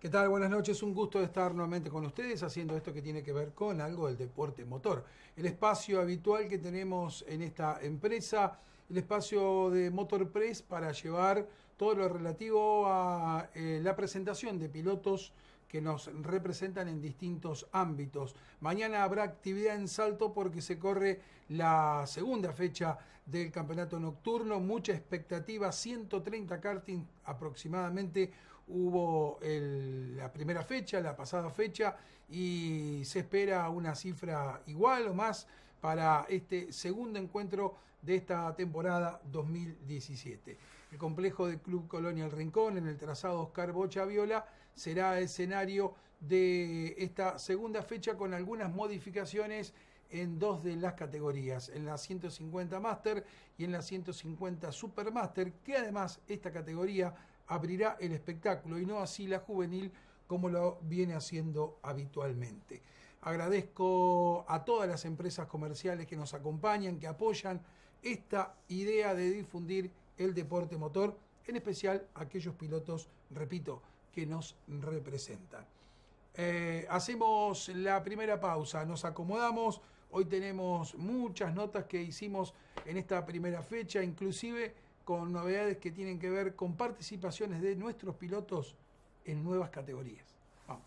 ¿Qué tal? Buenas noches, un gusto estar nuevamente con ustedes haciendo esto que tiene que ver con algo del deporte motor. El espacio habitual que tenemos en esta empresa, el espacio de Motor Press para llevar todo lo relativo a la presentación de pilotos que nos representan en distintos ámbitos. Mañana habrá actividad en Salto porque se corre la segunda fecha del campeonato nocturno, mucha expectativa, 130 karting aproximadamente hubo la primera fecha, la pasada fecha, y se espera una cifra igual o más para este segundo encuentro de esta temporada 2017. El complejo del Club Colonia El Rincón, en el trazado Oscar Bocha Viola, será escenario de esta segunda fecha con algunas modificaciones en dos de las categorías, en la 150 Master y en la 150 Supermaster, que además esta categoría abrirá el espectáculo y no así la juvenil como lo viene haciendo habitualmente. Agradezco a todas las empresas comerciales que nos acompañan, que apoyan esta idea de difundir el deporte motor, en especial a aquellos pilotos, repito, que nos representan. Hacemos la primera pausa, nos acomodamos. Hoy tenemos muchas notas que hicimos en esta primera fecha, inclusive con novedades que tienen que ver con participaciones de nuestros pilotos en nuevas categorías. Vamos.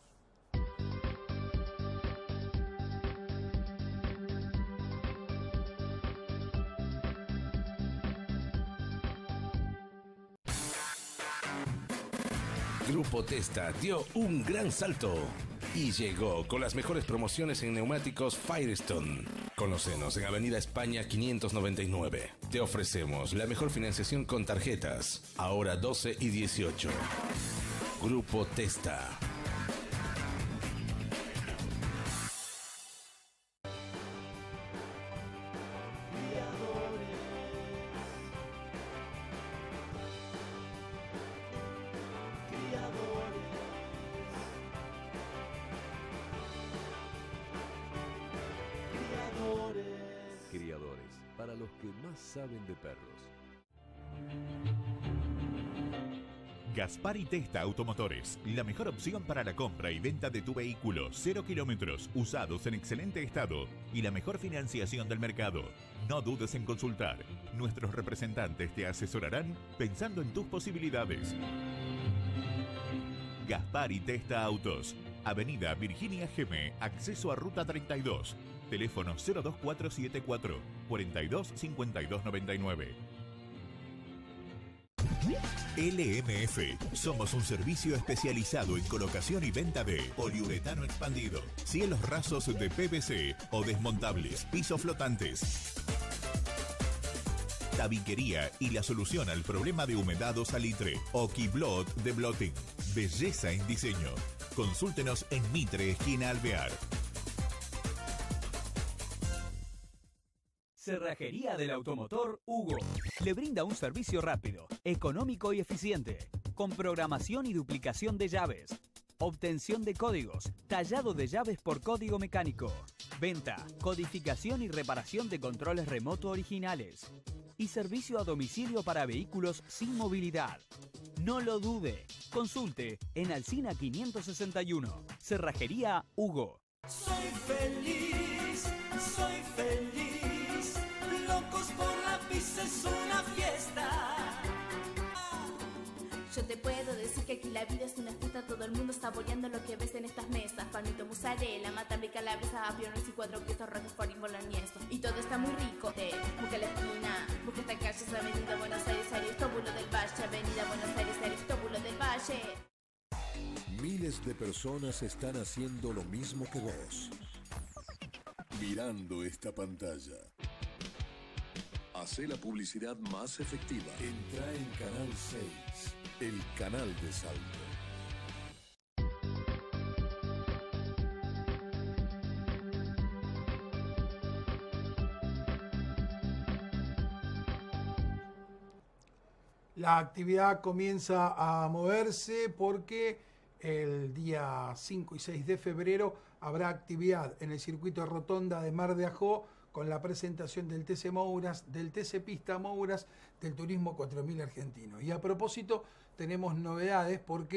Grupo Testa dio un gran salto y llegó con las mejores promociones en neumáticos Firestone. Conócenos en Avenida España 599. Te ofrecemos la mejor financiación con tarjetas, ahora 12 y 18. Grupo Testa. Criadores, para los que más saben de perros. Gaspar y Testa Automotores, la mejor opción para la compra y venta de tu vehículo, 0 kilómetros, usados en excelente estado y la mejor financiación del mercado. No dudes en consultar. Nuestros representantes te asesorarán pensando en tus posibilidades. Gaspar y Testa Autos, Avenida Virginia Geme, acceso a Ruta 32. Teléfono 02474 425299. LMF. Somos un servicio especializado en colocación y venta de poliuretano expandido, cielos rasos de PVC o desmontables, pisos flotantes, tabiquería y la solución al problema de humedad o salitre. Okiblot de Blotting. Belleza en diseño. Consúltenos en Mitre, esquina Alvear. Cerrajería del Automotor Hugo. Le brinda un servicio rápido, económico y eficiente, con programación y duplicación de llaves, obtención de códigos, tallado de llaves por código mecánico, venta, codificación y reparación de controles remoto originales y servicio a domicilio para vehículos sin movilidad. No lo dude. Consulte en Alsina 561. Cerrajería Hugo. Soy feliz, soy feliz. Locos por la pizza es una fiesta. Yo te puedo decir que aquí la vida es una fiesta. Todo el mundo está boleando lo que ves en estas mesas. Panito, mozzarella, matambre, calabresa, aviones y 4 quesos rojos por boloñeso. Y todo está muy rico. Busca la esquina, busca esta calle, es Avenida Buenos Aires, Aristóbulo del Valle. Avenida Buenos Aires, Aristóbulo del Valle. Miles de personas están haciendo lo mismo que vos. Mirando esta pantalla. Hacé la publicidad más efectiva. Entra en Canal 6, el canal de Salto. La actividad comienza a moverse porque el día 5 y 6 de febrero habrá actividad en el circuito de Rotonda de Mar de Ajó con la presentación del TC Mouras, del TC Pista Mouras, del Turismo 4000 argentino. Y a propósito, tenemos novedades porque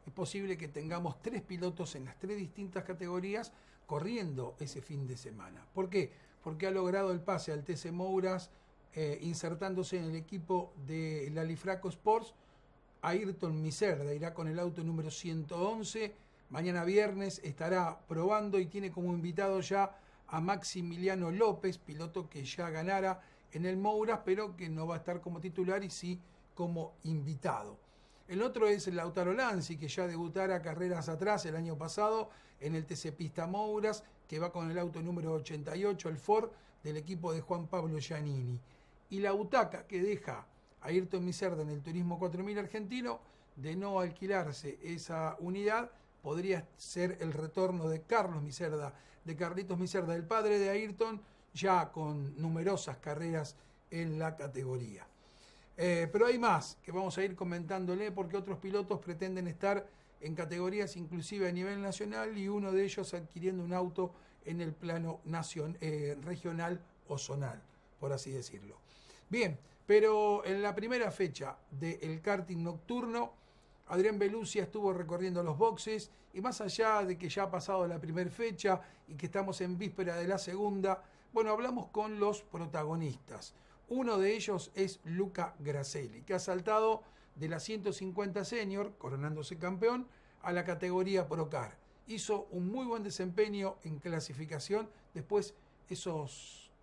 es posible que tengamos 3 pilotos en las 3 distintas categorías corriendo ese fin de semana. ¿Por qué? Porque ha logrado el pase al TC Mouras, insertándose en el equipo de la Lifraco Sports. Ayrton Miserda irá con el auto número 111. Mañana viernes estará probando y tiene como invitado ya a Maximiliano López, piloto que ya ganara en el Mouras, pero que no va a estar como titular y sí como invitado. El otro es el Lautaro Lanzi, que ya debutara carreras atrás el año pasado en el TC Pista Mouras, que va con el auto número 88, el Ford, del equipo de Juan Pablo Giannini. Y la butaca que deja a Ayrton Miserda en el Turismo 4000 argentino, de no alquilarse esa unidad, podría ser el retorno de Carlos Miserda, de Carlitos Miserda, el padre de Ayrton, ya con numerosas carreras en la categoría. Pero hay más que vamos a ir comentándole, porque otros pilotos pretenden estar en categorías inclusive a nivel nacional, y uno de ellos adquiriendo un auto en el plano regional o zonal, por así decirlo. Bien, pero en la primera fecha del karting nocturno, Adrián Belucia estuvo recorriendo los boxes, y más allá de que ya ha pasado la primera fecha y que estamos en víspera de la segunda, bueno, hablamos con los protagonistas. Uno de ellos es Luca Grasselli, que ha saltado de la 150 senior, coronándose campeón, a la categoría Procar. Hizo un muy buen desempeño en clasificación, después esos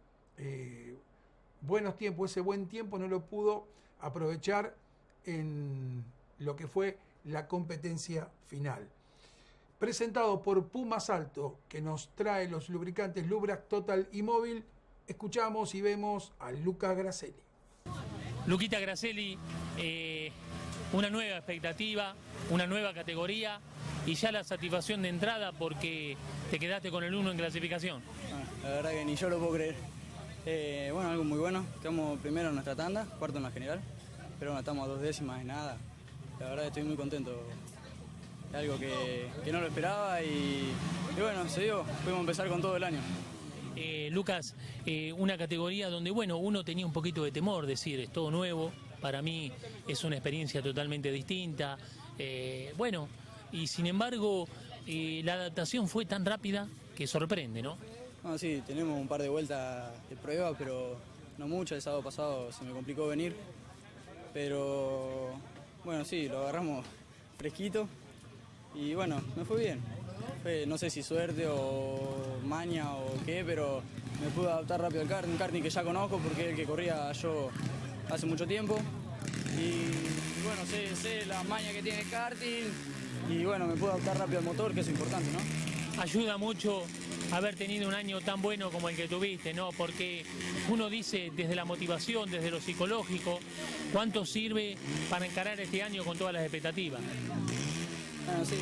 buenos tiempos, ese buen tiempo no lo pudo aprovechar en lo que fue la competencia final. Presentado por Puma Salto, que nos trae los lubricantes Lubrac Total y Móvil, escuchamos y vemos a Luca Grasselli. Luquita Grasselli, una nueva expectativa, una nueva categoría y ya la satisfacción de entrada porque te quedaste con el 1 en clasificación. La verdad que ni yo lo puedo creer. Bueno, algo muy bueno. Quedamos primero en nuestra tanda, cuarto en la general, pero bueno, estamos a 2 décimas de nada. La verdad estoy muy contento. Es algo que no lo esperaba y bueno, se dio. Pudimos empezar con todo el año. Lucas, una categoría donde, bueno, uno tenía un poquito de temor, decir, es todo nuevo, para mí es una experiencia totalmente distinta, bueno, y sin embargo, la adaptación fue tan rápida que sorprende, ¿no? No, sí, tenemos un par de vueltas de prueba, pero no mucho. El sábado pasado se me complicó venir, pero bueno, sí, lo agarramos fresquito y bueno, me fue bien. No sé si suerte o maña o qué, pero me pude adaptar rápido al karting, un karting que ya conozco porque es el que corría yo hace mucho tiempo. Y bueno, sé la maña que tiene el karting y bueno, me pude adaptar rápido al motor, que es importante, ¿no? Ayuda mucho haber tenido un año tan bueno como el que tuviste, ¿no? Porque uno dice desde la motivación, desde lo psicológico, ¿cuánto sirve para encarar este año con todas las expectativas? Bueno, sí.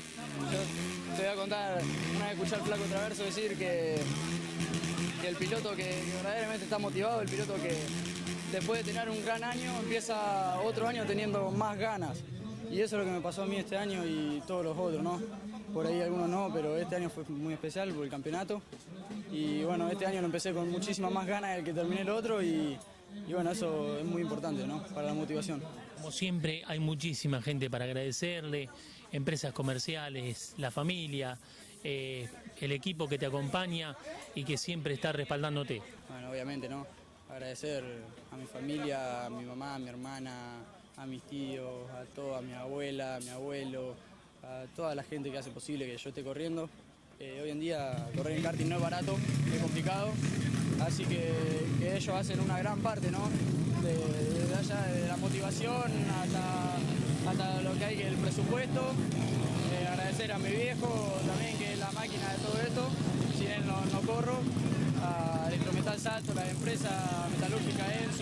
Yo te voy a contar, una vez escuché al Flaco Traverso decir que el piloto que verdaderamente está motivado, el piloto que después de tener un gran año empieza otro año teniendo más ganas. Y eso es lo que me pasó a mí este año y todos los otros, ¿no? Por ahí algunos no, pero este año fue muy especial por el campeonato. Y bueno, este año lo empecé con muchísimas más ganas del que terminé el otro y bueno, eso es muy importante, ¿no? Para la motivación. Como siempre, hay muchísima gente para agradecerle. Empresas comerciales, la familia, el equipo que te acompaña y que siempre está respaldándote. Bueno, obviamente, ¿no? Agradecer a mi familia, a mi mamá, a mi hermana, a mis tíos, a toda, a mi abuela, a mi abuelo, a toda la gente que hace posible que yo esté corriendo. Hoy en día correr en karting no es barato, es complicado, así que ellos hacen una gran parte, ¿no? Desde allá, de la motivación hasta lo que hay que el presupuesto. Agradecer a mi viejo también, que es la máquina de todo esto, sin él no corro. A Electrometal Salto, la empresa metalúrgica Enzo,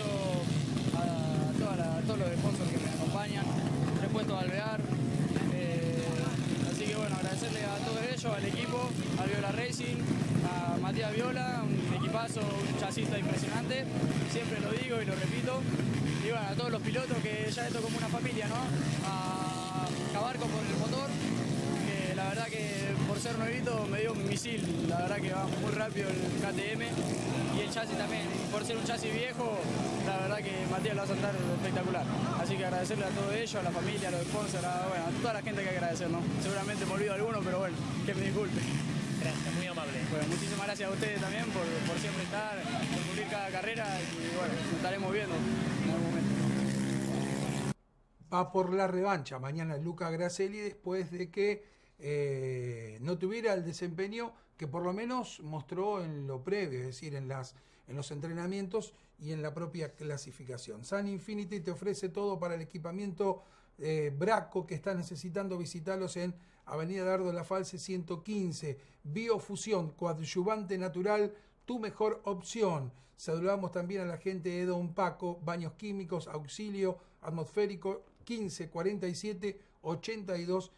a todos los sponsors que me acompañan, Repuestos Alvear. Así que bueno, agradecerle a todos ellos, al equipo, al Viola Racing, a Matías Viola, un equipazo, un chasista impresionante, siempre lo digo y lo repito. Y bueno, a todos los pilotos, que ya esto es como una familia, ¿no? A Cabarco por el motor, que la la verdad que por ser nuevito me dio un misil, la verdad que va muy rápido el KTM y el chasis también. Y por ser un chasis viejo, la verdad que Matías lo va a saltar espectacular. Así que agradecerle a todos ellos, a la familia, a los sponsors, a toda la gente que hay que agradecer, ¿no? Seguramente me olvido alguno, pero bueno, que me disculpe. Gracias, muy amable. Bueno, muchísimas gracias a ustedes también por siempre estar, por cubrir cada carrera y bueno, nos estaremos viendo en algún momento. Va por la revancha mañana Luca Gracelli después de que no tuviera el desempeño que por lo menos mostró en lo previo, es decir, en los entrenamientos y en la propia clasificación. Sun Infinity te ofrece todo para el equipamiento Braco que estás necesitando. Visitarlos en Avenida Dardo Lafalce 115. Biofusión, coadyuvante natural, tu mejor opción. Saludamos también a la gente de Don Paco, baños químicos, auxilio atmosférico 15 47 82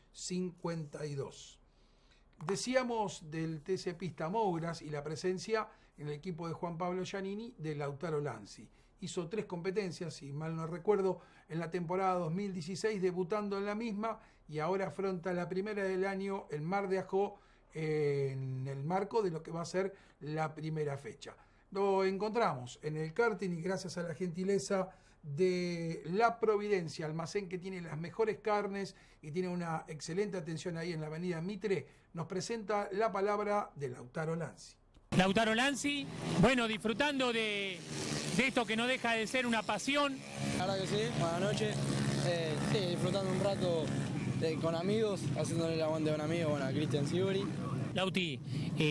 52. Decíamos del TC Pista Mouras y la presencia en el equipo de Juan Pablo Giannini de Lautaro Lanzi. Hizo 3 competencias, si mal no recuerdo, en la temporada 2016, debutando en la misma, y ahora afronta la primera del año en Mar de Ajó, en el marco de lo que va a ser la primera fecha. Lo encontramos en el karting y gracias a la gentileza de La Providencia, almacén que tiene las mejores carnes y tiene una excelente atención ahí en la avenida Mitre, nos presenta la palabra de Lautaro Lanzi. Lautaro Lanzi, bueno, disfrutando de esto que no deja de ser una pasión. La verdad que sí, buenas noches. Sí, disfrutando un rato con amigos, haciéndole el aguante a un amigo, bueno, a Cristian Sibori. Lauti,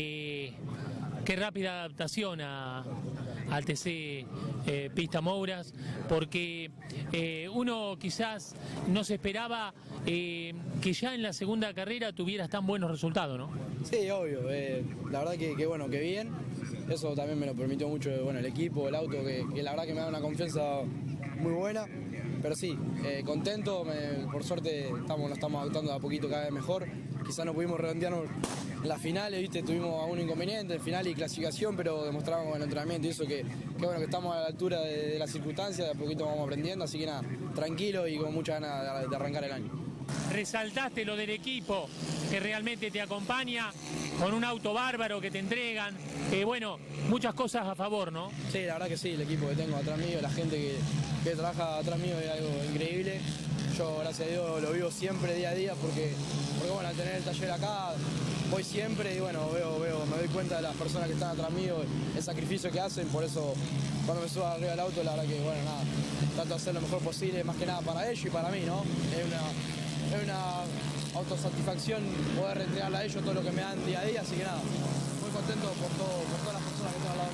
qué rápida adaptación al TC Pista Mouras, porque uno quizás no se esperaba que ya en la segunda carrera tuvieras tan buenos resultados, ¿no? Sí, obvio, la verdad que bueno, que bien, eso también me lo permitió mucho, bueno, el equipo, el auto, que la verdad que me da una confianza muy buena, pero sí, contento, por suerte nos estamos adaptando de a poquito cada vez mejor, quizás no pudimos redondearnos en las finales, ¿viste? Tuvimos algún inconveniente en final y clasificación, pero demostramos con el entrenamiento y eso que bueno, que estamos a la altura de las circunstancias, de a poquito vamos aprendiendo, así que nada, tranquilo y con muchas ganas de arrancar el año. Resaltaste lo del equipo que realmente te acompaña, con un auto bárbaro que te entregan, bueno, muchas cosas a favor, ¿no? Sí, la verdad que sí, el equipo que tengo atrás mío, la gente que trabaja atrás mío es algo increíble. Yo, gracias a Dios, lo vivo siempre día a día porque bueno, al tener el taller acá, voy siempre y bueno, me doy cuenta de las personas que están atrás mío, el sacrificio que hacen, por eso cuando me subo arriba del auto, la verdad que bueno, nada, trato de hacer lo mejor posible, más que nada para ellos y para mí, ¿no? Es una autosatisfacción poder entregarle a ellos todo lo que me dan día a día, así que nada, muy contento por todas las personas que están al lado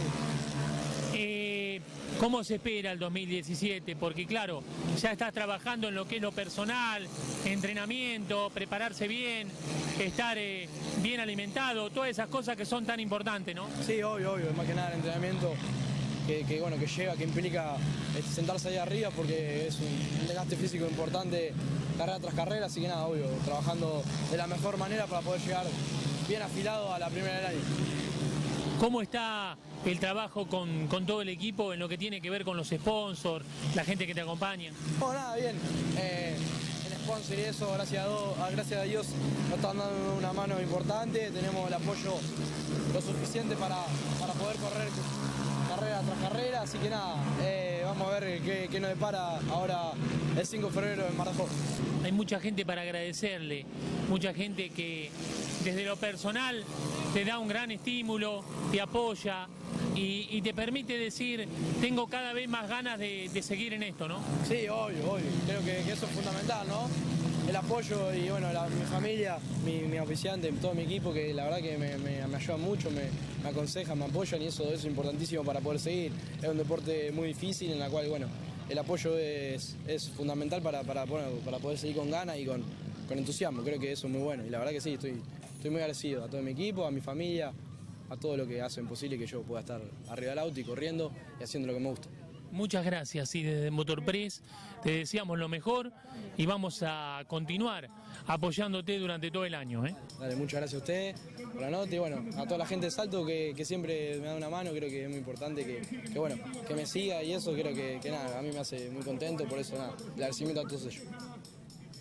mío. ¿Cómo se espera el 2017? Porque claro, ya estás trabajando en lo que es lo personal, entrenamiento, prepararse bien, estar bien alimentado, todas esas cosas que son tan importantes, ¿no? Sí, obvio, más que nada el entrenamiento que bueno, que lleva, que implica sentarse ahí arriba porque es un desgaste físico importante carrera tras carrera, así que nada, obvio, trabajando de la mejor manera para poder llegar bien afilado a la primera del año. ¿Cómo está el trabajo con todo el equipo en lo que tiene que ver con los sponsors, la gente que te acompaña? No, nada, bien. El sponsor y eso, gracias a Dios, nos están dando una mano importante. Tenemos el apoyo lo suficiente para poder correr carrera tras carrera. Así que nada, vamos a ver qué nos depara ahora el 5 de febrero en Mar de Ajó. Hay mucha gente para agradecerle, mucha gente que desde lo personal te da un gran estímulo, te apoya y te permite decir, tengo cada vez más ganas de seguir en esto, ¿no? Sí, obvio. Creo que eso es fundamental, ¿no? El apoyo y bueno, mi familia, mi oficiante, todo mi equipo, que la verdad que me ayudan mucho, me aconsejan, me apoyan y eso es importantísimo para poder seguir. Es un deporte muy difícil en el cual, bueno, el apoyo es fundamental para poder seguir con ganas y con entusiasmo. Creo que eso es muy bueno y la verdad que sí, estoy muy agradecido a todo mi equipo, a mi familia, a todo lo que hacen posible que yo pueda estar arriba del auto y corriendo y haciendo lo que me gusta. Muchas gracias y desde Motorpress te deseamos lo mejor y vamos a continuar apoyándote durante todo el año. Dale, muchas gracias a ustedes por la nota y bueno, a toda la gente de Salto que siempre me da una mano, creo que es muy importante que me siga y eso creo que nada, a mí me hace muy contento, por eso nada, el agradecimiento a todos ellos.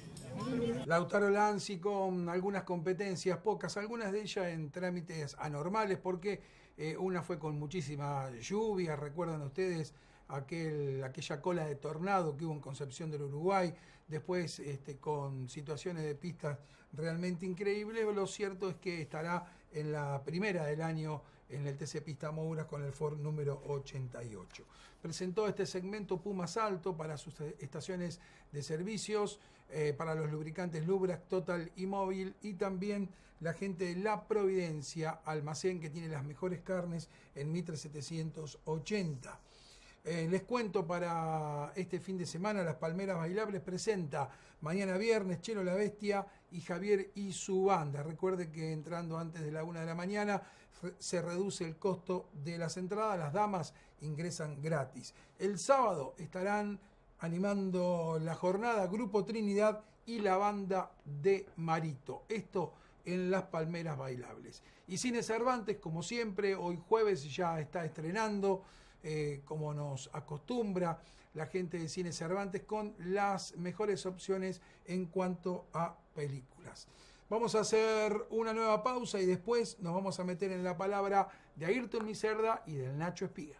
Lautaro Lanzi con algunas competencias, pocas, algunas de ellas en trámites anormales, porque una fue con muchísima lluvia, recuerdan ustedes aquella cola de tornado que hubo en Concepción del Uruguay, después con situaciones de pistas realmente increíbles. Lo cierto es que estará en la primera del año en el TC Pista Mouras con el Ford número 88. Presentó este segmento Puma Salto para sus estaciones de servicios, para los lubricantes Lubrac, Total y Móvil, y también la gente de La Providencia, almacén que tiene las mejores carnes en Mitre 780. Les cuento para este fin de semana, Las Palmeras Bailables presenta mañana viernes Chelo la Bestia y Javier y su banda. Recuerde que entrando antes de la 1 de la mañana se reduce el costo de las entradas, las damas ingresan gratis. El sábado estarán animando la jornada Grupo Trinidad y la banda de Marito. Esto en Las Palmeras Bailables. Y Cine Cervantes, como siempre, hoy jueves ya está estrenando, como nos acostumbra la gente de Cine Cervantes, con las mejores opciones en cuanto a películas. Vamos a hacer una nueva pausa y después nos vamos a meter en la palabra de Ayrton Micerda y del Nacho Espiga.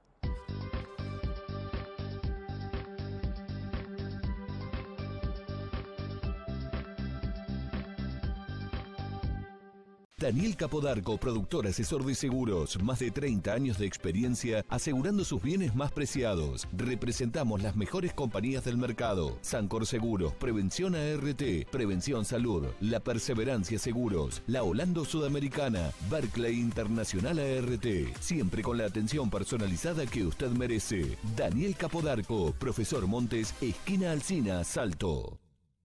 Daniel Capodarco, productor asesor de seguros, más de 30 años de experiencia asegurando sus bienes más preciados. Representamos las mejores compañías del mercado: Sancor Seguros, Prevención ART, Prevención Salud, La Perseverancia Seguros, La Holando Sudamericana, Barclay Internacional ART, siempre con la atención personalizada que usted merece. Daniel Capodarco, Profesor Montes, esquina Alsina, Salto.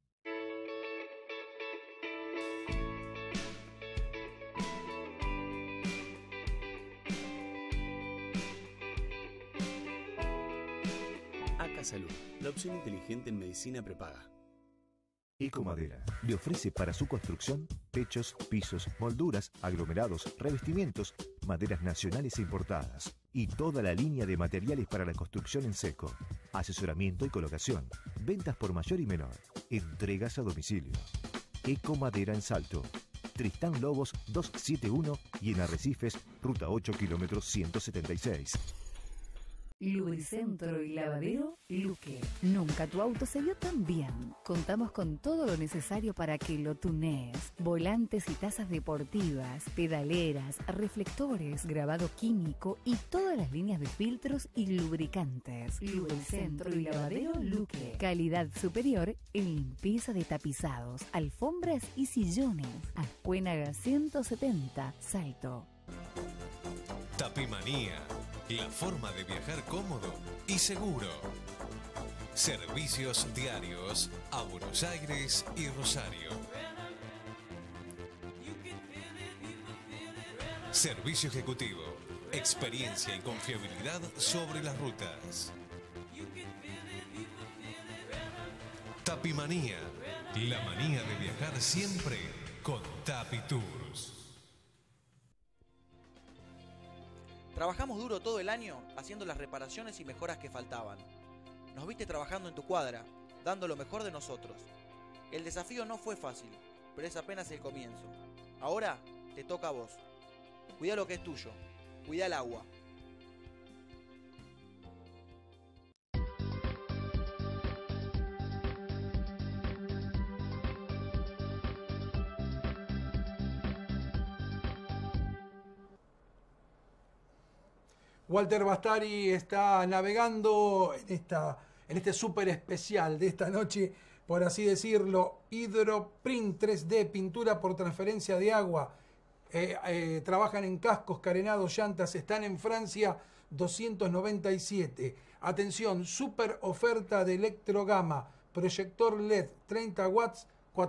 Salud, la opción inteligente en medicina prepaga. Ecomadera le ofrece para su construcción techos, pisos, molduras, aglomerados, revestimientos, maderas nacionales e importadas y toda la línea de materiales para la construcción en seco, asesoramiento y colocación, ventas por mayor y menor, entregas a domicilio. Ecomadera en Salto, Tristán Lobos 271 y en Arrecifes, ruta 8 kilómetros 176. Lubricentro y lavadero Luque. Nunca tu auto se vio tan bien. Contamos con todo lo necesario para que lo tunees. Volantes y tazas deportivas, pedaleras, reflectores, grabado químico y todas las líneas de filtros y lubricantes. Lubricentro y lavadero Luque. Calidad superior en limpieza de tapizados, alfombras y sillones. Ascuénaga 170, Salto. Tapimanía. La forma de viajar cómodo y seguro. Servicios diarios a Buenos Aires y Rosario. Servicio ejecutivo. Experiencia y confiabilidad sobre las rutas. Tapimanía. La manía de viajar siempre con Tapi Tours. Trabajamos duro todo el año haciendo las reparaciones y mejoras que faltaban. Nos viste trabajando en tu cuadra, dando lo mejor de nosotros. El desafío no fue fácil, pero es apenas el comienzo. Ahora te toca a vos. Cuida lo que es tuyo. Cuida el agua. Walter Bastari está navegando en este súper especial de esta noche, por así decirlo, Hydroprint 3D, pintura por transferencia de agua. Trabajan en cascos, carenados, llantas, están en Francia 297. Atención, súper oferta de Electrogama, proyector LED 30 watts,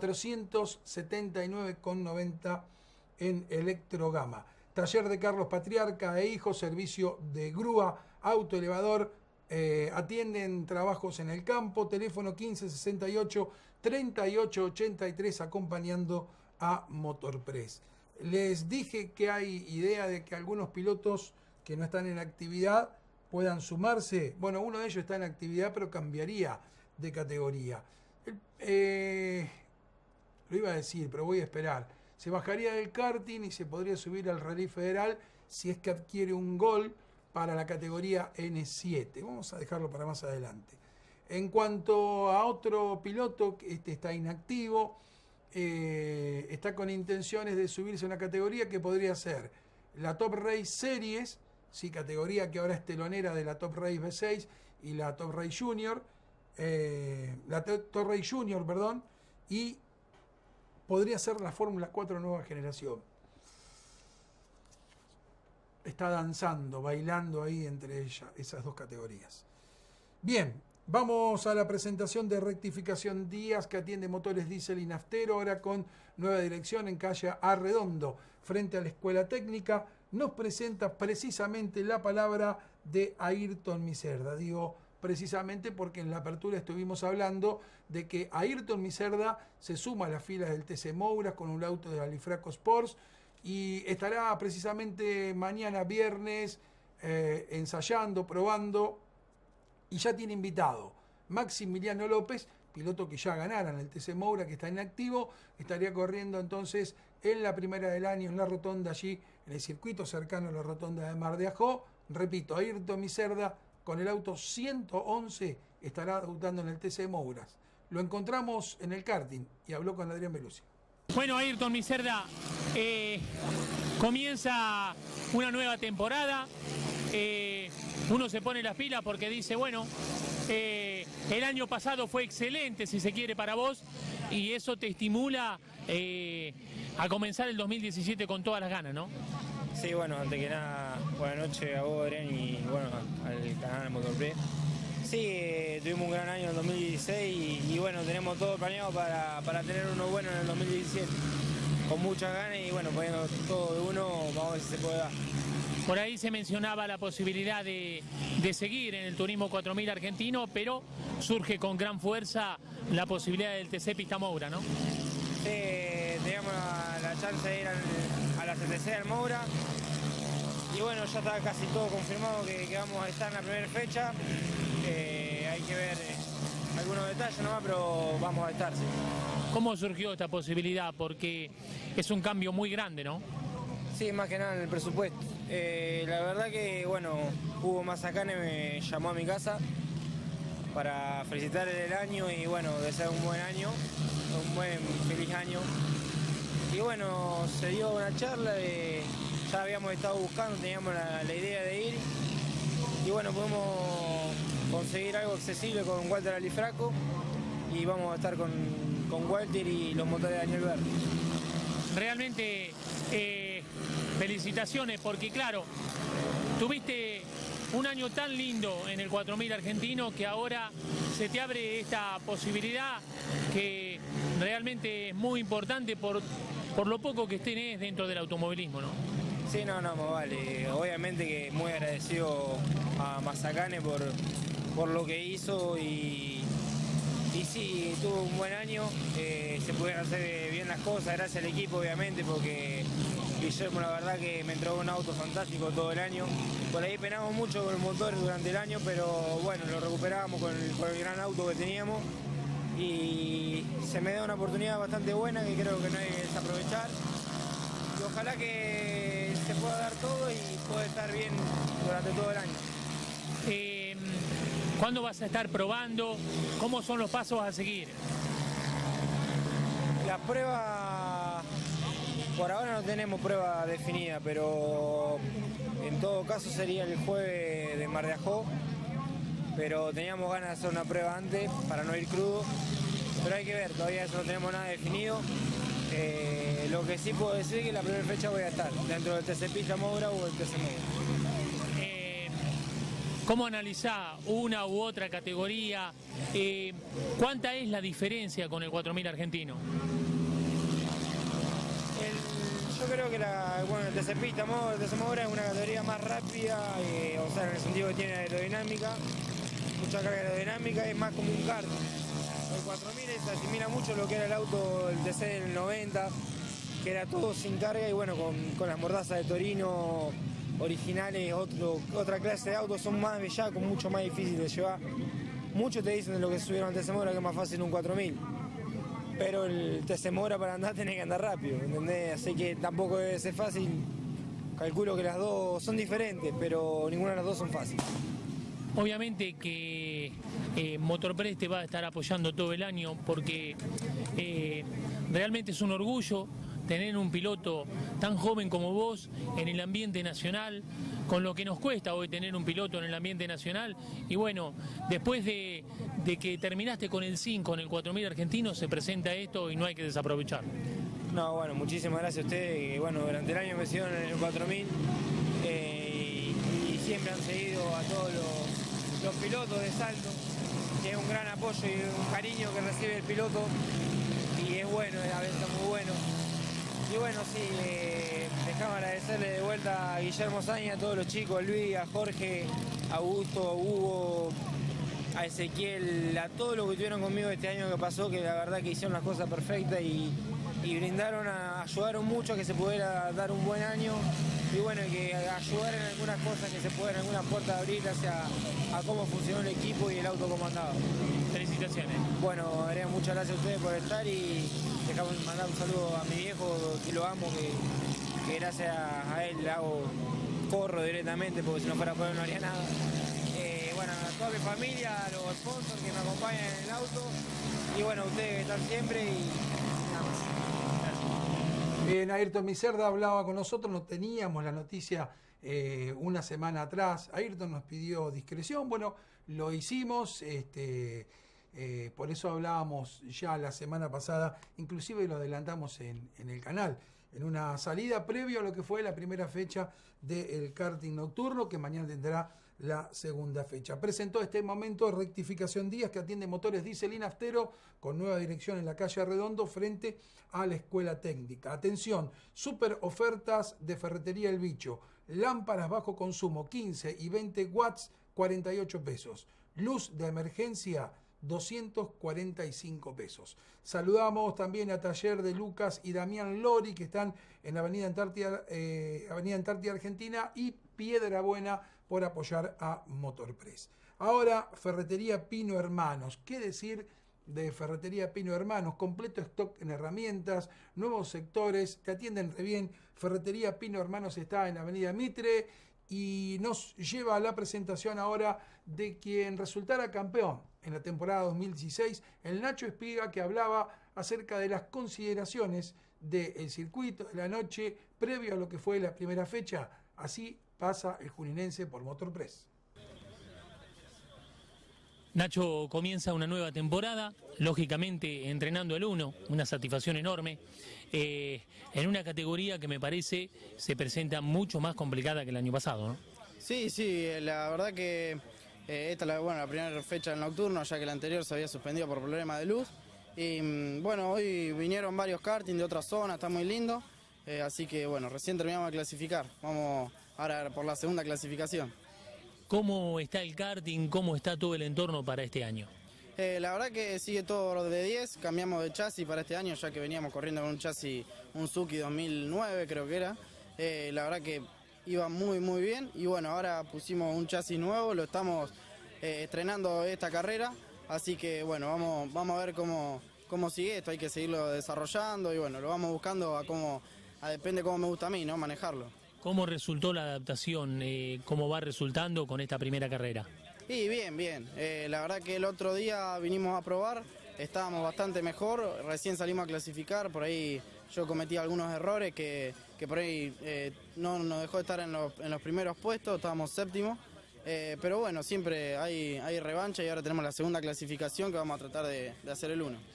479,90 en Electrogama. Taller de Carlos Patriarca e Hijos, servicio de grúa, auto, elevador, atienden trabajos en el campo, teléfono 1568 3883, acompañando a Motorpress. Les dije que hay idea de que algunos pilotos que no están en actividad puedan sumarse. Bueno, uno de ellos está en actividad, pero cambiaría de categoría. lo iba a decir, pero voy a esperar. Se bajaría del karting y se podría subir al Rally Federal si es que adquiere un gol para la categoría N7. Vamos a dejarlo para más adelante. En cuanto a otro piloto, este está inactivo, está con intenciones de subirse a una categoría que podría ser la Top Race Series, sí, categoría que ahora es telonera de la Top Race V6 y la Top Race Junior, Top Race Junior, perdón, y podría ser la Fórmula 4 nueva generación. Está danzando, bailando ahí entre esas dos categorías. Bien, vamos a la presentación de Rectificación Díaz, que atiende motores diésel y naftero, ahora con nueva dirección en calle Arredondo, frente a la Escuela Técnica. Nos presenta precisamente la palabra de Ayrton Miserda. Digo precisamente porque en la apertura estuvimos hablando de que Ayrton Miserda se suma a las filas del TC Mouras con un auto de Alifraco Sports y estará precisamente mañana viernes ensayando, probando, y ya tiene invitado Maximiliano López, piloto que ya ganara en el TC Moura, que está inactivo, estaría corriendo entonces en la primera del año en la rotonda allí, en el circuito cercano a la rotonda de Mar de Ajó. Repito, Ayrton Miserda con el auto 111 estará debutando en el TC Mouras. Lo encontramos en el karting y habló con Adrián Belusi. Bueno, Ayrton Miserda, comienza una nueva temporada. Uno se pone las pilas porque dice, bueno, el año pasado fue excelente, si se quiere, para vos, y eso te estimula a comenzar el 2017 con todas las ganas, ¿no? Sí, bueno, antes que nada, buenas noches a vos, Adrián, y bueno, al canal Motorpress. Sí, tuvimos un gran año en el 2016 y bueno, tenemos todo planeado para tener uno bueno en el 2017. Con muchas ganas y bueno, poniendo todo de uno, vamos a ver si se puede dar. Por ahí se mencionaba la posibilidad de seguir en el Turismo 4000 argentino, pero surge con gran fuerza la posibilidad del TC Pista Moura, ¿no? Sí, teníamos la chance de ir a la CTC del Moura. Y bueno, ya está casi todo confirmado que vamos a estar en la primera fecha. Hay que ver algunos detalles nomás, pero vamos a estar, sí. ¿Cómo surgió esta posibilidad? Porque es un cambio muy grande, ¿no? Sí, más que nada en el presupuesto. La verdad que, bueno, Hugo Mazacane me llamó a mi casa para felicitar el año y, bueno, desear un buen año, un buen, feliz año. Y, bueno, se dio una charla, ya habíamos estado buscando, teníamos la idea de ir. Y, bueno, pudimos conseguir algo accesible con Walter Alifraco y vamos a estar con Walter y los motores de Daniel Verde. Realmente felicitaciones porque claro, tuviste un año tan lindo en el 4000 argentino que ahora se te abre esta posibilidad que realmente es muy importante por lo poco que tenés dentro del automovilismo, ¿no? Sí, no, más vale. Obviamente que muy agradecido a Mazacane por lo que hizo y sí, tuvo un buen año, se pudieron hacer bien las cosas, gracias al equipo obviamente, porque Guillermo la verdad que me entregó un auto fantástico todo el año. Por ahí penamos mucho con el motor durante el año, pero bueno, lo recuperábamos con el gran auto que teníamos y se me da una oportunidad bastante buena que creo que no hay que desaprovechar. Y ojalá que se pueda dar todo y pueda estar bien durante todo el año. ¿Cuándo vas a estar probando? ¿Cómo son los pasos a seguir? La prueba, por ahora no tenemos prueba definida, pero en todo caso sería el jueves de Mar de Ajó, pero teníamos ganas de hacer una prueba antes para no ir crudo, pero hay que ver, todavía eso no tenemos nada definido. Lo que sí puedo decir es que la primera fecha voy a estar dentro del TC Pista Moura o el TC Moura. ¿Cómo analizás una u otra categoría? ¿Cuánta es la diferencia con el 4000 argentino? Yo creo que el TC Pista Moura es una categoría más rápida, o sea, en el sentido que tiene aerodinámica, mucha carga aerodinámica, es más como un kart. El 4000 se asimila mucho lo que era el auto del TC del 90, que era todo sin carga y bueno, con las mordazas de Torino originales, otra clase de autos, son más bellacos, mucho más difíciles de llevar. Muchos te dicen de lo que subieron al TC Moura que es más fácil un 4000. pero te se demora para andar, tenés que andar rápido, ¿entendés? Así que tampoco debe ser fácil. Calculo que las dos son diferentes, pero ninguna de las dos son fáciles. Obviamente que Motorpress te va a estar apoyando todo el año porque realmente es un orgullo tener un piloto tan joven como vos en el ambiente nacional, con lo que nos cuesta hoy tener un piloto en el ambiente nacional. Y bueno, después de que terminaste con el 5, en el 4000 argentino, se presenta esto y no hay que desaprovecharlo. No, bueno, muchísimas gracias a ustedes, que bueno, durante el año me siguieron en el 4000 y siempre han seguido a todos los pilotos de salto, que es un gran apoyo y un cariño que recibe el piloto, y es bueno, a veces muy bueno. Y bueno, sí, dejamos agradecerle de vuelta a Guillermo Sainz, a todos los chicos, a Luis, a Jorge, a Augusto, a Hugo, a Ezequiel, a todos los que estuvieron conmigo este año que pasó, que la verdad que hicieron las cosas perfectas y ayudaron mucho a que se pudiera dar un buen año, y bueno, que ayudaron en algunas cosas que se pueden, algunas puertas abrir hacia a cómo funcionó el equipo y el auto como andaba. Felicitaciones. Bueno, Adrián, muchas gracias a ustedes por estar y dejamos mandar un saludo a mi viejo, que lo amo, que gracias a él corro directamente, porque si no fuera por él no haría nada. Bueno, a toda mi familia, a los sponsors que me acompañan en el auto, y bueno, a ustedes que están siempre y nada más. Bien, Ayrton Micerda hablaba con nosotros, no teníamos la noticia una semana atrás. Ayrton nos pidió discreción, bueno, lo hicimos, por eso hablábamos ya la semana pasada, inclusive lo adelantamos en el canal, en una salida previo a lo que fue la primera fecha del karting nocturno, que mañana tendrá la segunda fecha. Presentó este momento Rectificación Díaz, que atiende motores diésel y naftero, con nueva dirección en la calle Arredondo frente a la Escuela Técnica. Atención, super ofertas de Ferretería El Bicho. Lámparas bajo consumo 15 y 20 watts, 48 pesos. Luz de emergencia, 245 pesos. Saludamos también a Taller de Lucas y Damián Lori, que están en la Avenida Antártida Argentina, y Piedra Buena, por apoyar a Motorpress. Ahora, Ferretería Pino Hermanos. ¿Qué decir de Ferretería Pino Hermanos? Completo stock en herramientas, nuevos sectores, te atienden re bien. Ferretería Pino Hermanos está en la Avenida Mitre y nos lleva a la presentación ahora de quien resultara campeón en la temporada 2016, el Nacho Espiga, que hablaba acerca de las consideraciones del circuito de la noche previo a lo que fue la primera fecha. Así pasa el juninense por Motorpress. Nacho comienza una nueva temporada, lógicamente entrenando el 1, una satisfacción enorme, en una categoría que me parece se presenta mucho más complicada que el año pasado, ¿no? Sí, la verdad que esta es la primera fecha del nocturno, ya que la anterior se había suspendido por problemas de luz. Y bueno, hoy vinieron varios karting de otras zonas, está muy lindo, así que bueno, recién terminamos de clasificar, vamos ahora por la segunda clasificación. ¿Cómo está el karting? ¿Cómo está todo el entorno para este año? La verdad que sigue todo de 10, cambiamos de chasis para este año, ya que veníamos corriendo con un chasis, un Suzuki 2009 creo que era. La verdad que iba muy bien, y bueno, ahora pusimos un chasis nuevo, lo estamos estrenando esta carrera, así que bueno, vamos a ver cómo sigue esto, hay que seguirlo desarrollando y bueno, lo vamos buscando depende cómo me gusta a mí, ¿no? Manejarlo. ¿Cómo resultó la adaptación? ¿Cómo va resultando con esta primera carrera? Y bien. La verdad que el otro día vinimos a probar, estábamos bastante mejor, recién salimos a clasificar, por ahí yo cometí algunos errores que por ahí no nos dejó de estar en los primeros puestos, estábamos séptimos, pero bueno, siempre hay revancha y ahora tenemos la segunda clasificación que vamos a tratar de hacer el 1.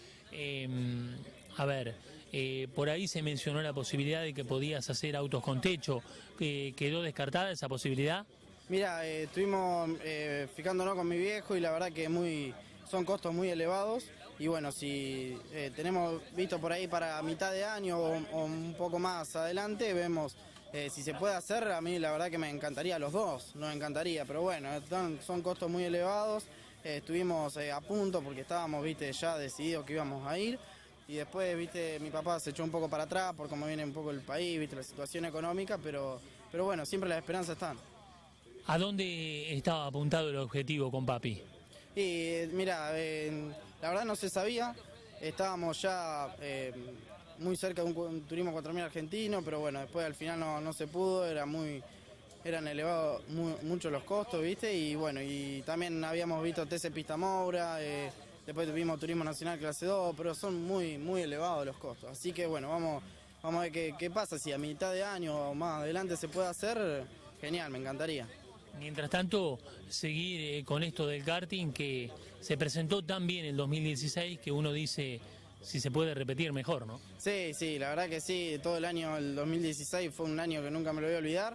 Por ahí se mencionó la posibilidad de que podías hacer autos con techo. ¿Quedó descartada esa posibilidad? Mira, estuvimos fijándonos con mi viejo y la verdad que son costos muy elevados. Y bueno, si tenemos visto por ahí para mitad de año o un poco más adelante, vemos si se puede hacer. A mí la verdad que me encantaría, los dos nos encantaría, pero bueno, son costos muy elevados. Estuvimos a punto porque estábamos, ya decididos que íbamos a ir. Y después, mi papá se echó un poco para atrás por cómo viene un poco el país, la situación económica, pero bueno, siempre las esperanzas están. ¿A dónde estaba apuntado el objetivo con papi? Y mira, la verdad no se sabía, estábamos ya muy cerca de un turismo 4000 argentino, pero bueno, después al final no se pudo, eran elevados mucho los costos, ¿viste? Y bueno, y también habíamos visto TC Pista Moura, después tuvimos Turismo Nacional Clase 2, pero son muy elevados los costos. Así que bueno, vamos a ver qué pasa, si a mitad de año o más adelante se puede hacer, genial, me encantaría. Mientras tanto, seguir con esto del karting que se presentó tan bien en el 2016 que uno dice si se puede repetir mejor, ¿no? Sí, la verdad que sí, todo el año, el 2016 fue un año que nunca me lo voy a olvidar.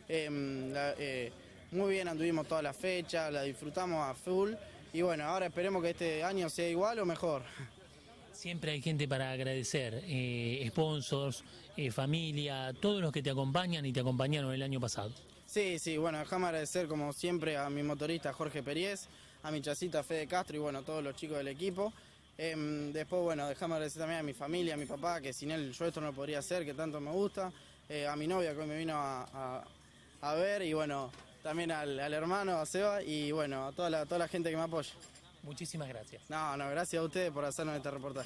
Muy bien, anduvimos todas las fechas, la disfrutamos a full y bueno, ahora esperemos que este año sea igual o mejor. Siempre hay gente para agradecer, sponsors, familia, todos los que te acompañan y te acompañaron el año pasado. Sí, bueno, déjame agradecer como siempre a mi motorista Jorge Periés, a mi chasita Fede Castro y bueno, a todos los chicos del equipo. Después, bueno, déjame agradecer también a mi familia, a mi papá, que sin él yo esto no lo podría hacer, que tanto me gusta, a mi novia que hoy me vino a ver y bueno, también al hermano, a Seba y bueno, a toda la gente que me apoya. Muchísimas gracias. No, gracias a ustedes por hacernos este reportaje.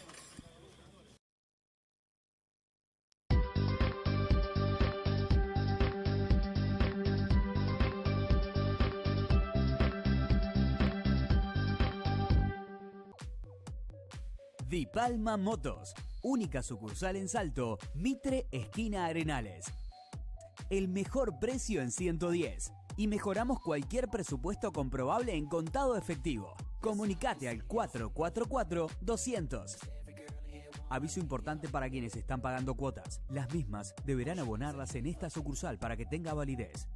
Di Palma Motos, única sucursal en Salto, Mitre, esquina Arenales. El mejor precio en 110 y mejoramos cualquier presupuesto comprobable en contado efectivo. Comunicate al 444-200. Aviso importante para quienes están pagando cuotas. Las mismas deberán abonarlas en esta sucursal para que tenga validez.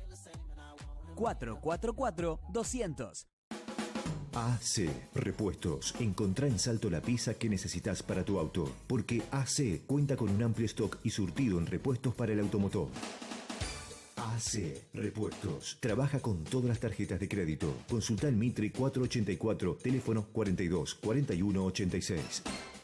444-200. AC Repuestos. Encontrá en Salto la pieza que necesitas para tu auto, porque AC cuenta con un amplio stock y surtido en repuestos para el automotor. AC Repuestos. Trabaja con todas las tarjetas de crédito. Consulta el Mitre 484, teléfono 42 41 86.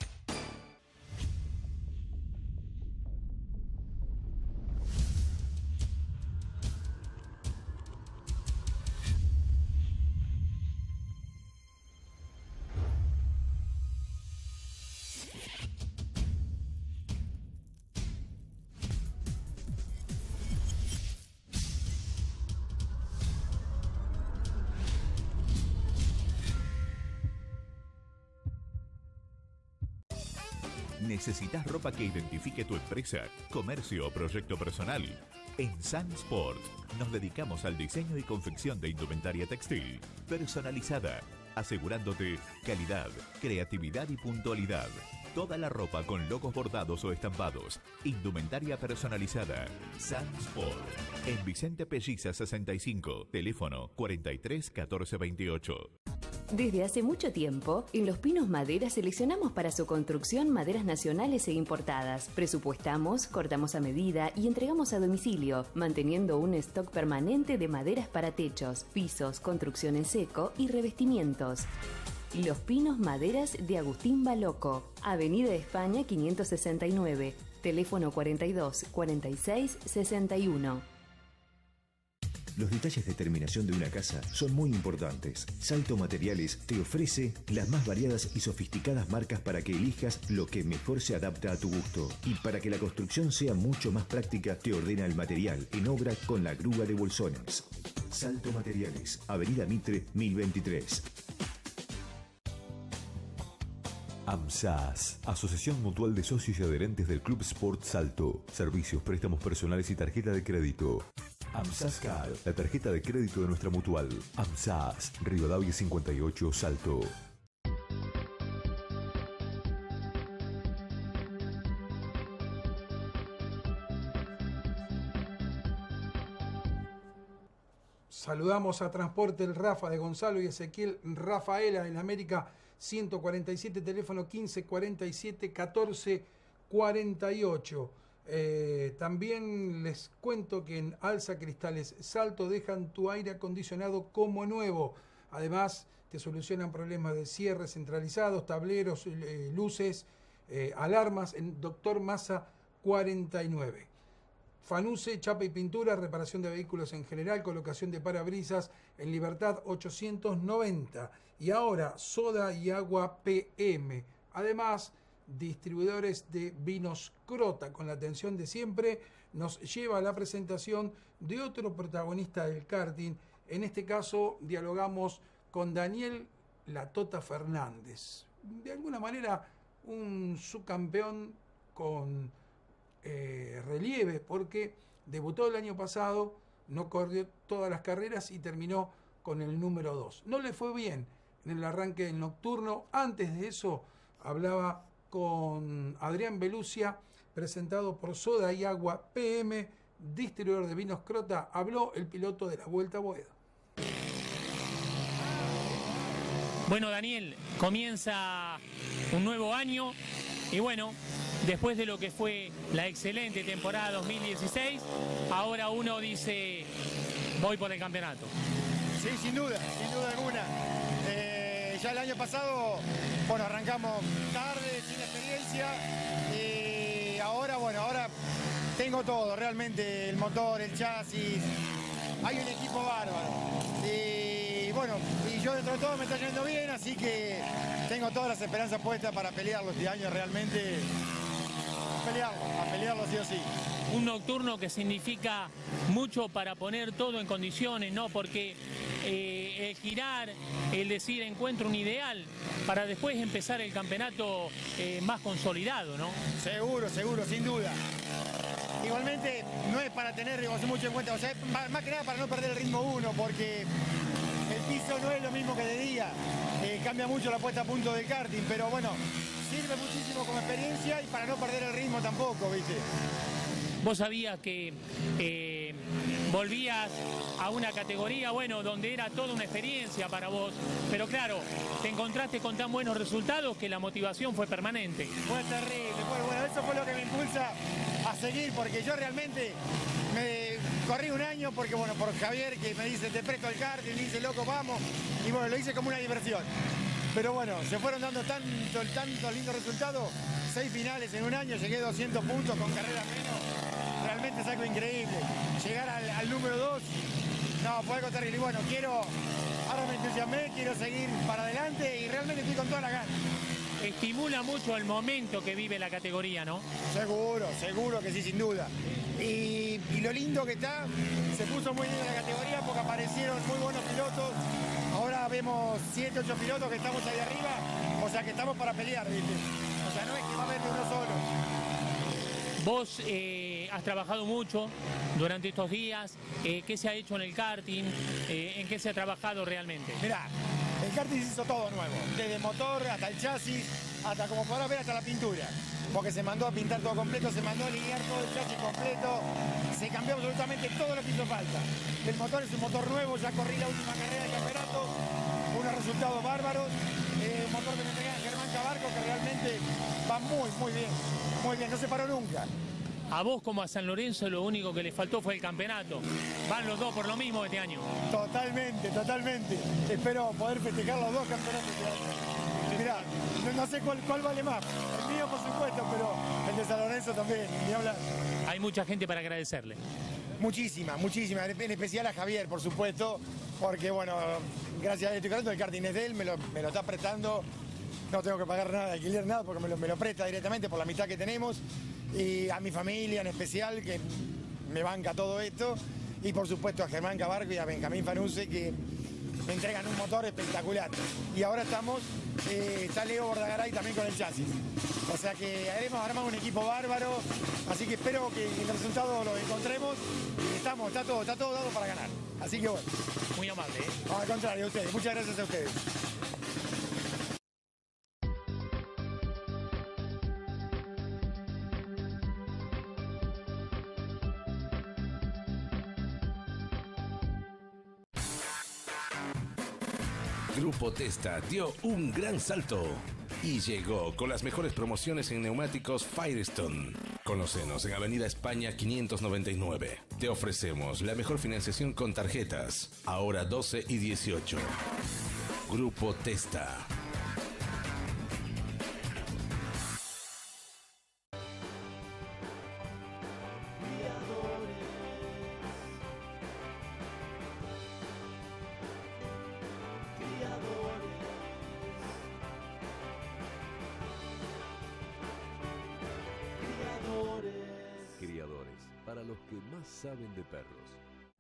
¿Necesitas ropa que identifique tu empresa, comercio o proyecto personal? En Sansport nos dedicamos al diseño y confección de indumentaria textil personalizada, asegurándote calidad, creatividad y puntualidad. Toda la ropa con logos bordados o estampados. Indumentaria personalizada. Sansport. En Vicente Pelliza 65. Teléfono 43 14 28. Desde hace mucho tiempo, en Los Pinos Madera seleccionamos para su construcción maderas nacionales e importadas. Presupuestamos, cortamos a medida y entregamos a domicilio, manteniendo un stock permanente de maderas para techos, pisos, construcción en seco y revestimientos. Los Pinos Maderas de Agustín Baloco, Avenida España 569, teléfono 42 46 61. Los detalles de terminación de una casa son muy importantes. Salto Materiales te ofrece las más variadas y sofisticadas marcas para que elijas lo que mejor se adapta a tu gusto. Y para que la construcción sea mucho más práctica, te ordena el material en obra con la grúa de bolsones. Salto Materiales, Avenida Mitre 1023. AMSAS, Asociación Mutual de Socios y Adherentes del Club Sport Salto. Servicios, préstamos personales y tarjeta de crédito. AMSAS Card, la tarjeta de crédito de nuestra mutual. AMSAS, Rivadavia 58, Salto. Saludamos a Transporte El Rafa de Gonzalo y Ezequiel Rafaela en América 147, teléfono 15 47 14 48. También les cuento que en Alza Cristales Salto dejan tu aire acondicionado como nuevo. Además, te solucionan problemas de cierres centralizados, tableros, luces, alarmas en Doctor Massa 49. Fanuce, chapa y pintura, reparación de vehículos en general, colocación de parabrisas en Libertad 890. Y ahora, soda y agua PM. Además, Distribuidores de Vinos Crota, con la atención de siempre, nos lleva a la presentación de otro protagonista del karting. En este caso, dialogamos con Daniel La Tota Fernández. De alguna manera, un subcampeón con relieve, porque debutó el año pasado, no corrió todas las carreras y terminó con el número 2. No le fue bien en el arranque del nocturno. Antes de eso, hablaba con Adrián Belucia, presentado por Soda y Agua PM, distribuidor de vinos Crota. Habló el piloto de la Vuelta a Boedo. Bueno, Daniel, comienza un nuevo año y bueno, después de lo que fue la excelente temporada 2016, ahora uno dice, voy por el campeonato. Sí, sin duda alguna. Ya el año pasado, bueno, arrancamos tarde, sin experiencia, y ahora tengo todo, realmente, el motor, el chasis, hay un equipo bárbaro. Y bueno, y yo dentro de todo me está yendo bien, así que tengo todas las esperanzas puestas para pelearlo este año, realmente, a pelearlo sí o sí. Un nocturno que significa mucho para poner todo en condiciones, ¿no? Porque el girar, el decir encuentro un ideal para después empezar el campeonato más consolidado, ¿no? Seguro, sin duda. Igualmente no es para tener mucho en cuenta, o sea, más que nada para no perder el ritmo 1, porque el piso no es lo mismo que de día, cambia mucho la puesta a punto del karting, pero bueno, sirve muchísimo como experiencia y para no perder el ritmo tampoco, ¿viste? Vos sabías que volvías a una categoría, bueno, donde era toda una experiencia para vos, pero claro, te encontraste con tan buenos resultados que la motivación fue permanente. Fue terrible, bueno, eso fue lo que me impulsa a seguir, porque yo realmente me corrí un año porque, bueno, por Javier, que me dice, te presto el karting, me dice, loco, vamos, y bueno, lo hice como una diversión. Pero bueno, se fueron dando tantos lindos resultados, 6 finales en un año, llegué a 200 puntos con carreras menos, realmente es algo increíble. Llegar al número 2, no, fue algo terrible. Y bueno, ahora me entusiasmé, quiero seguir para adelante y realmente estoy con toda la gana. Estimula mucho el momento que vive la categoría, ¿no? Seguro que sí, sin duda. Y lo lindo que está, se puso muy bien la categoría porque aparecieron muy buenos pilotos. Ahora vemos 7, 8 pilotos que estamos ahí arriba, o sea que estamos para pelear, ¿viste? O sea, no es que va a haber uno solo. Vos has trabajado mucho durante estos días. ¿Qué se ha hecho en el karting? ¿En qué se ha trabajado realmente? Mirá, el karting se hizo todo nuevo, desde el motor hasta el chasis, hasta, como podrás ver, hasta la pintura. Porque se mandó a pintar todo completo, se mandó a alinear todo el chasis completo, se cambió absolutamente todo lo que hizo falta. El motor es un motor nuevo, ya corrí la última carrera del campeonato, unos resultados bárbaros. Un motor que me entrega Germán Cabarco, que realmente va muy bien, no se paró nunca. A vos como a San Lorenzo lo único que le faltó fue el campeonato. Van los dos por lo mismo este año. Totalmente. Espero poder festejar los dos campeonatos este año. Mirá, no sé cuál vale más. El mío por supuesto, pero el de San Lorenzo también, ni hablar. Hay mucha gente para agradecerle. Muchísima, en especial a Javier, por supuesto, porque bueno, gracias a estoy corriendo, el karting es de él, me lo está prestando, no tengo que pagar nada de alquiler, nada, porque me lo presta directamente por la amistad que tenemos, y a mi familia en especial, que me banca todo esto, y por supuesto a Germán Cabarco y a Benjamín Fanuse, que me entregan un motor espectacular. Y ahora está Leo Bordagaray también con el chasis. O sea que haremos armado un equipo bárbaro, así que espero que el resultado lo encontremos. Está todo dado para ganar. Así que bueno. Muy amable, ¿eh? No, al contrario, a ustedes. Muchas gracias a ustedes. Grupo Testa dio un gran salto y llegó con las mejores promociones en neumáticos Firestone. Conócenos en Avenida España 599. Te ofrecemos la mejor financiación con tarjetas, ahora 12 y 18. Grupo Testa. que más saben de perros.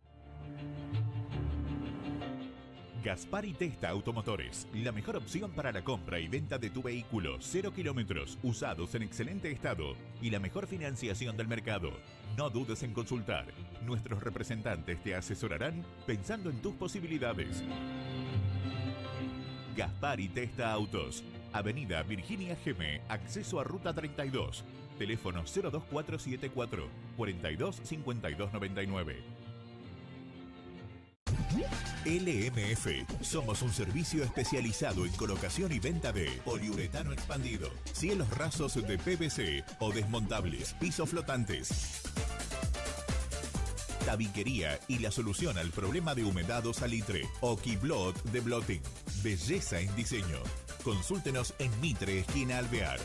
Gaspar y Testa Automotores, la mejor opción para la compra y venta de tu vehículo, 0 kilómetros, usados en excelente estado y la mejor financiación del mercado. No dudes en consultar. Nuestros representantes te asesorarán pensando en tus posibilidades. Gaspar y Testa Autos, Avenida Virginia Geme, acceso a Ruta 32, teléfono 02474 425299. LMF. Somos un servicio especializado en colocación y venta de poliuretano expandido, cielos rasos de PVC o desmontables, pisos flotantes, tabiquería y la solución al problema de humedad o salitre. Okiblot de Blotting. Belleza en diseño. Consúltenos en Mitre, esquina Alvear.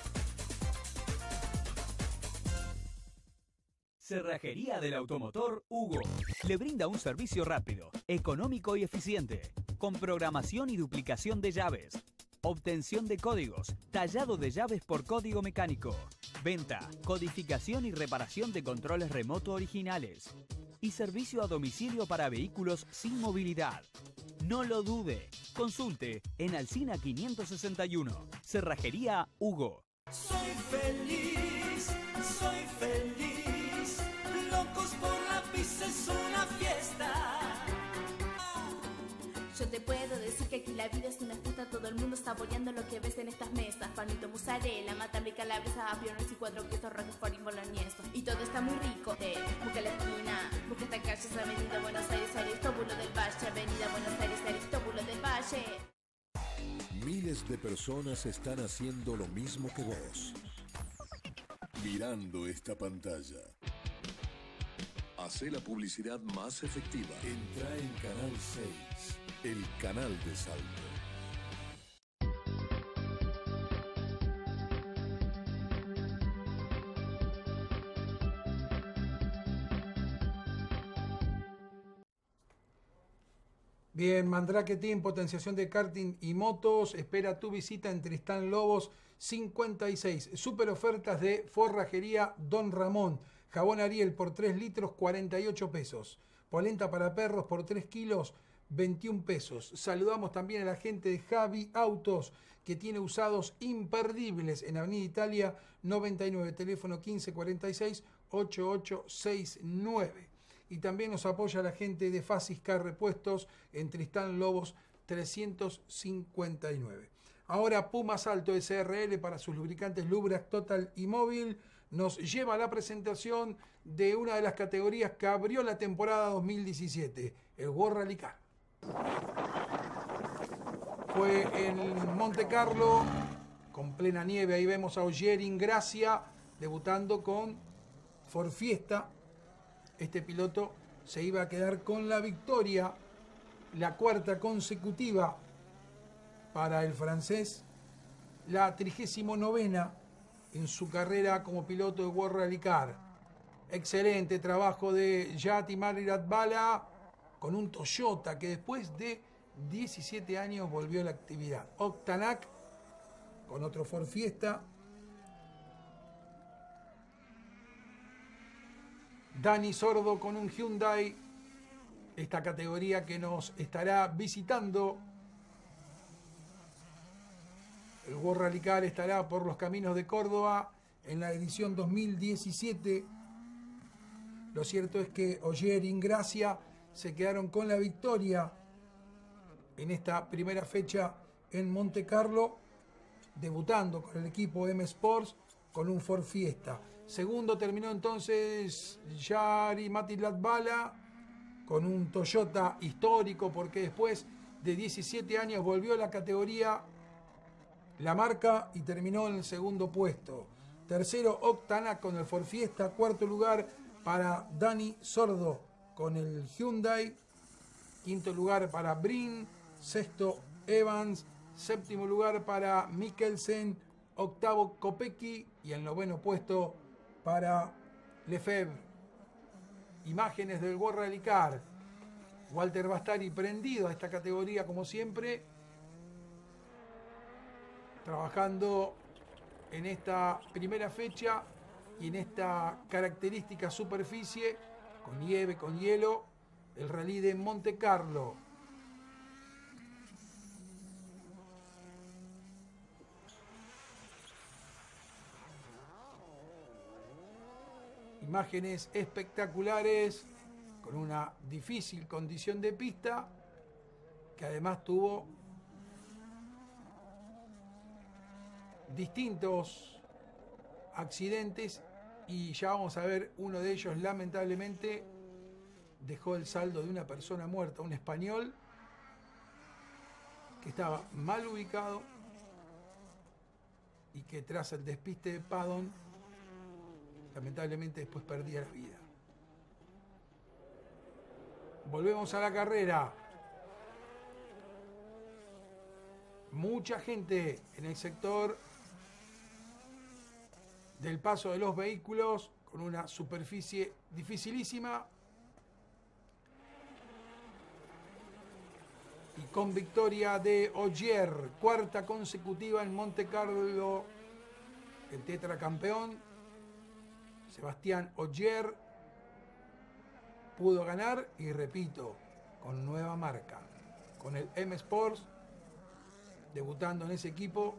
Cerrajería del Automotor Hugo. Le brinda un servicio rápido, económico y eficiente, con programación y duplicación de llaves, obtención de códigos, tallado de llaves por código mecánico, venta, codificación y reparación de controles remoto originales y servicio a domicilio para vehículos sin movilidad. No lo dude. Consulte en Alsina 561. Cerrajería Hugo. Soy feliz, soy feliz. Locos por la pizza es una fiesta. Yo te puedo decir que aquí la vida es una fiesta. Todo el mundo saboreando lo que ves en estas mesas. Panito, mozzarella, matambre, calabresa, aviones y 4 quesos, roquefort y boloñesa. Y todo está muy rico. Busca la esquina, busca esta calle, es Avenida Buenos Aires, Aristóbulo del Valle. Avenida Buenos Aires, Aristóbulo del Valle. Miles de personas están haciendo lo mismo que vos. Mirando esta pantalla. Hacé la publicidad más efectiva. Entra en Canal 6, el canal de Salto. Bien, Mandrake Team, potenciación de karting y motos. Espera tu visita en Tristán Lobos 56. Super ofertas de Forrajería Don Ramón. Jabón Ariel por 3 litros, 48 pesos. Polenta para perros por 3 kilos, 21 pesos. Saludamos también a la gente de Javi Autos, que tiene usados imperdibles en Avenida Italia 99, teléfono 1546-8869. Y también nos apoya la gente de Faciscar Repuestos en Tristán Lobos 359. Ahora Puma Salto SRL para sus lubricantes Lubrax Total y Móvil nos lleva a la presentación de una de las categorías que abrió la temporada 2017, el World Rally Car. Fue en Monte Carlo, con plena nieve. Ahí vemos a Ogier Ingracia debutando con Ford Fiesta. Este piloto se iba a quedar con la victoria, la cuarta consecutiva para el francés, la 39ª en su carrera como piloto de World Rally Car. Excelente trabajo de Yati Mariratbala con un Toyota que después de 17 años volvió a la actividad. Octanac con otro Ford Fiesta. Dani Sordo con un Hyundai. Esta categoría que nos estará visitando. El World Rally Car estará por los caminos de Córdoba en la edición 2017. Lo cierto es que Ogier y Ingracia se quedaron con la victoria en esta primera fecha en Monte Carlo, debutando con el equipo M Sports con un Ford Fiesta. Segundo terminó entonces Jari Mariratbala con un Toyota histórico, porque después de 17 años volvió a la categoría la marca y terminó en el segundo puesto. Tercero Octanac con el Ford Fiesta. Cuarto lugar para Dani Sordo con el Hyundai. Quinto lugar para Brin. Sexto Evans. Séptimo lugar para Mikkelsen. Octavo Kopecky. Y el noveno puesto para Lefebvre. Imágenes del World Rally Car. Walter Bastari prendido a esta categoría como siempre, trabajando en esta primera fecha y en esta característica superficie con nieve, con hielo, el rally de Monte Carlo. Imágenes espectaculares con una difícil condición de pista que además tuvo distintos accidentes y ya vamos a ver, uno de ellos lamentablemente dejó el saldo de una persona muerta, un español que estaba mal ubicado y que tras el despiste de Padon lamentablemente después perdía la vida. Volvemos a la carrera. Mucha gente en el sector del paso de los vehículos con una superficie dificilísima y con victoria de Ogier, cuarta consecutiva en Monte Carlo, el tetracampeón. Sebastián Ogier pudo ganar y repito, con nueva marca, con el M Sports, debutando en ese equipo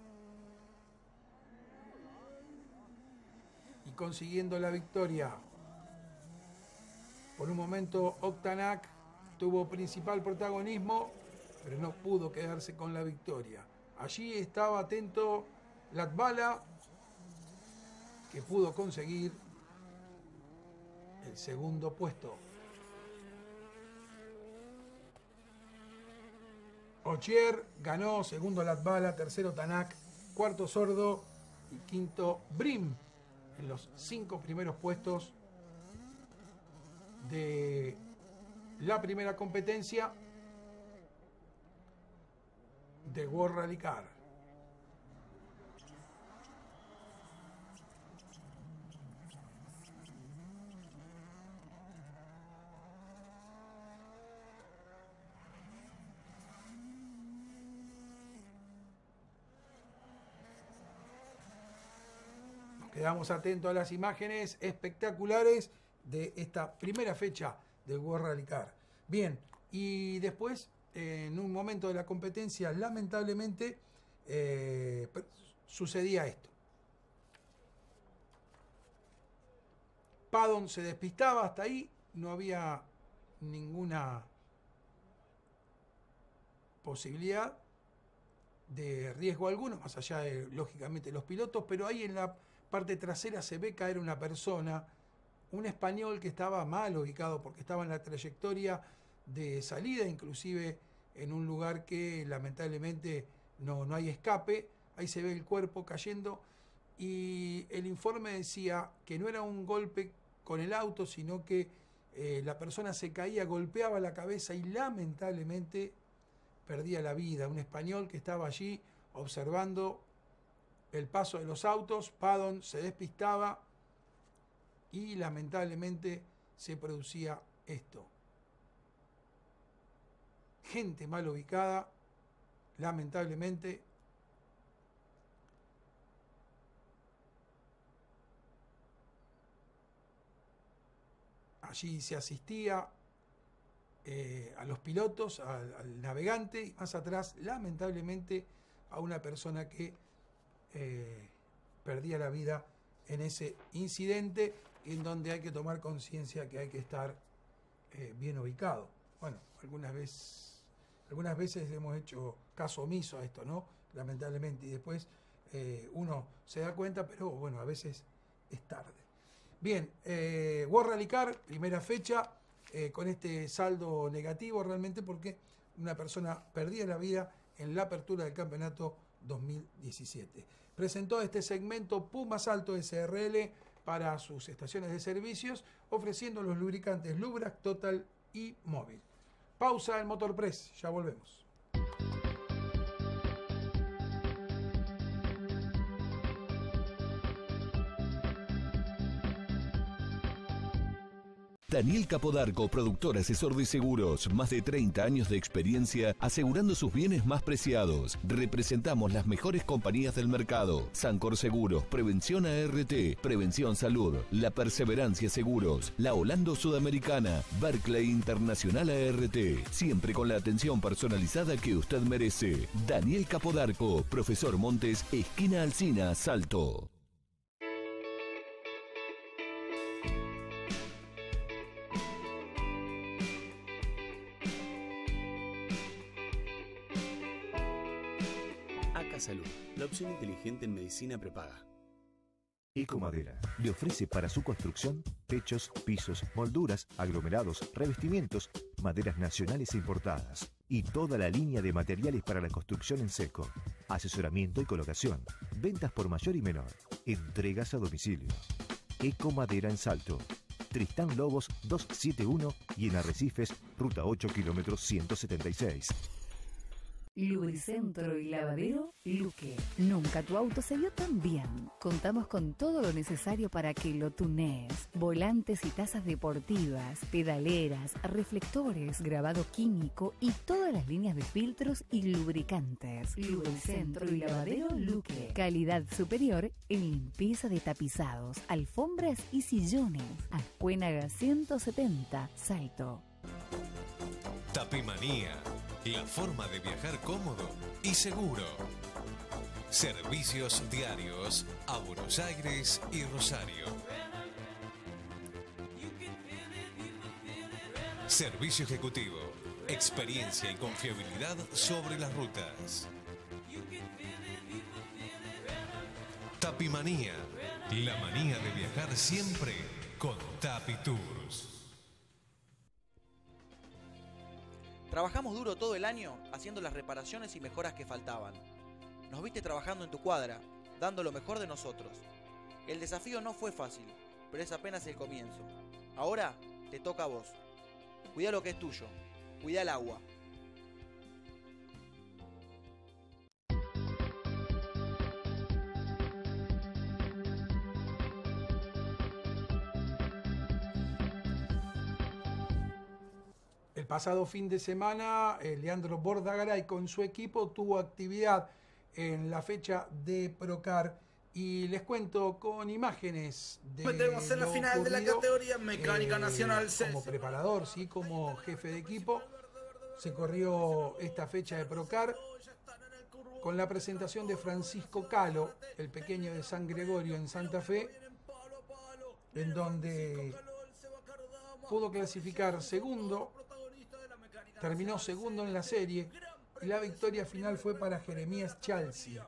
y consiguiendo la victoria. Por un momento Octanac tuvo principal protagonismo, pero no pudo quedarse con la victoria. Allí estaba atento Latvala, que pudo conseguir el segundo puesto. Ogier ganó, segundo Latvala, tercero Tanak, cuarto Sordo y quinto Brim en los 5 primeros puestos de la primera competencia de World Rally Car. Quedamos atentos a las imágenes espectaculares de esta primera fecha del World Rally Car. Bien, y después, en un momento de la competencia, lamentablemente, sucedía esto. Padon se despistaba, hasta ahí no había ninguna posibilidad de riesgo alguno, más allá de, lógicamente, los pilotos, pero ahí en la parte trasera se ve caer una persona, un español que estaba mal ubicado porque estaba en la trayectoria de salida, inclusive en un lugar que lamentablemente no hay escape. Ahí se ve el cuerpo cayendo y el informe decía que no era un golpe con el auto, sino que la persona se caía, golpeaba la cabeza y lamentablemente perdía la vida. Un español que estaba allí observando el paso de los autos. Padon se despistaba y lamentablemente se producía esto. Gente mal ubicada, lamentablemente. Allí se asistía a los pilotos, al navegante y más atrás, lamentablemente, a una persona que perdía la vida en ese incidente, en donde hay que tomar conciencia que hay que estar bien ubicado. Bueno, algunas veces hemos hecho caso omiso a esto, ¿no? Lamentablemente, y después uno se da cuenta, pero bueno, a veces es tarde. Bien, World Rally Car, primera fecha, con este saldo negativo realmente porque una persona perdía la vida en la apertura del campeonato 2017. Presentó este segmento Puma Salto SRL para sus estaciones de servicios, ofreciendo los lubricantes Lubrac, Total y Móvil. Pausa en Motor Press, ya volvemos. Daniel Capodarco, productor asesor de seguros, más de 30 años de experiencia asegurando sus bienes más preciados. Representamos las mejores compañías del mercado: Sancor Seguros, Prevención ART, Prevención Salud, La Perseverancia Seguros, La Holando Sudamericana, Berkeley Internacional ART, siempre con la atención personalizada que usted merece. Daniel Capodarco, Profesor Montes, esquina Alsina, Salto. ACA Salud, la opción inteligente en medicina prepaga. Ecomadera le ofrece para su construcción techos, pisos, molduras, aglomerados, revestimientos, maderas nacionales e importadas y toda la línea de materiales para la construcción en seco, asesoramiento y colocación, ventas por mayor y menor, entregas a domicilio. Ecomadera en Salto, Tristán Lobos 271 y en Arrecifes, ruta 8 kilómetros 176. Lubricentro y lavadero Luque. Nunca tu auto se vio tan bien. Contamos con todo lo necesario para que lo tunees. Volantes y tazas deportivas, pedaleras, reflectores, grabado químico y todas las líneas de filtros y lubricantes. Lubricentro y lavadero Luque. Calidad superior en limpieza de tapizados, alfombras y sillones. Ascuénaga 170, Salto. Tapimanía, la forma de viajar cómodo y seguro. Servicios diarios a Buenos Aires y Rosario. Servicio ejecutivo, experiencia y confiabilidad sobre las rutas. Tapimanía, la manía de viajar siempre con Tapi Tours. Trabajamos duro todo el año haciendo las reparaciones y mejoras que faltaban. Nos viste trabajando en tu cuadra, dando lo mejor de nosotros. El desafío no fue fácil, pero es apenas el comienzo. Ahora te toca a vos. Cuidá lo que es tuyo. Cuidá el agua. El pasado fin de semana, Leandro Bordagaray con su equipo tuvo actividad en la fecha de Procar y les cuento con imágenes de metemos en la final de la categoría mecánica nacional como preparador, sí, como jefe de equipo. Se corrió esta fecha de Procar con la presentación de Francisco Calo, el pequeño de San Gregorio en Santa Fe, en donde pudo clasificar segundo. Terminó segundo en la serie y la victoria final fue para Jeremías Chalsi.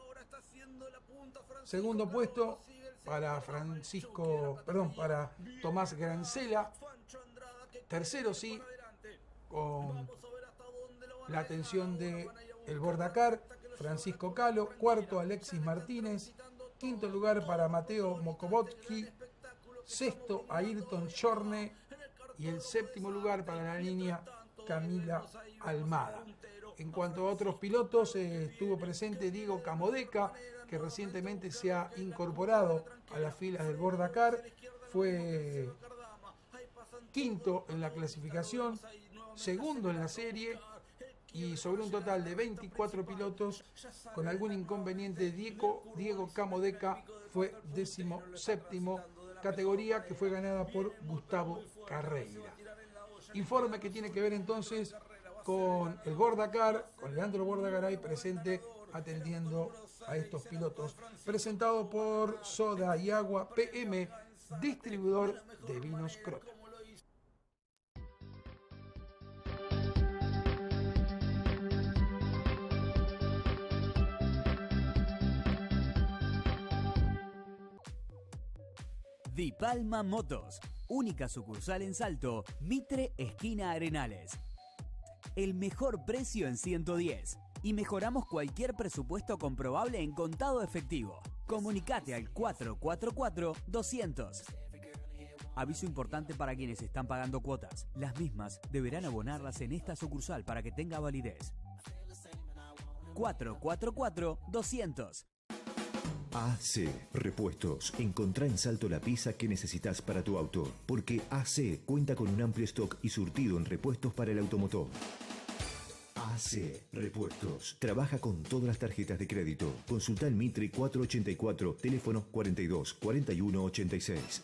Segundo puesto para para Tomás Grancela. Tercero, sí, con la atención de el Bordacar, Francisco Calo. Cuarto, Alexis Martínez. Quinto lugar para Mateo Mokobotki. Sexto, Ayrton Chorne. Y el séptimo lugar para la niña Camila Almada. En cuanto a otros pilotos, estuvo presente Diego Camodeca, que recientemente se ha incorporado a las filas del Bordacar. Fue quinto en la clasificación, segundo en la serie, y sobre un total de 24 pilotos, con algún inconveniente, Diego Camodeca fue 17º, categoría que fue ganada por Gustavo Carreira. Informe que tiene que ver entonces con el Bordacar, con Leandro Bordagaray presente atendiendo a estos pilotos, presentado por Soda y Agua PM, distribuidor de vinos Croton. Di Palma Motos, única sucursal en Salto, Mitre, esquina Arenales. El mejor precio en 110 y mejoramos cualquier presupuesto comprobable en contado efectivo. Comunicate al 444-200. Aviso importante para quienes están pagando cuotas. Las mismas deberán abonarlas en esta sucursal para que tenga validez. 444-200. AC Repuestos. Encontrá en Salto la pieza que necesitas para tu auto, porque AC cuenta con un amplio stock y surtido en repuestos para el automotor. AC Repuestos. Trabaja con todas las tarjetas de crédito. Consulta el Mitre 484, teléfono 42 41 86.